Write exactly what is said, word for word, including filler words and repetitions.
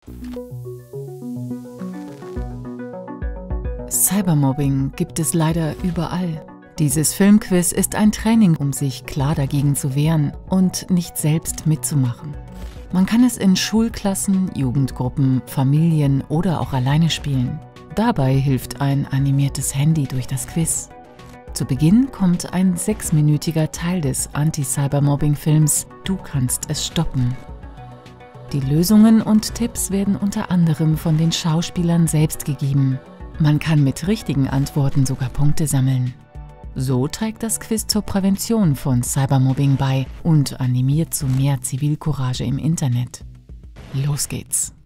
Cybermobbing gibt es leider überall. Dieses Filmquiz ist ein Training, um sich klar dagegen zu wehren und nicht selbst mitzumachen. Man kann es in Schulklassen, Jugendgruppen, Familien oder auch alleine spielen. Dabei hilft ein animiertes Handy durch das Quiz. Zu Beginn kommt ein sechsminütiger Teil des Anti-Cybermobbing-Films „Du kannst es stoppen". Die Lösungen und Tipps werden unter anderem von den Schauspielern selbst gegeben. Man kann mit richtigen Antworten sogar Punkte sammeln. So trägt das Quiz zur Prävention von Cybermobbing bei und animiert zu mehr Zivilcourage im Internet. Los geht's!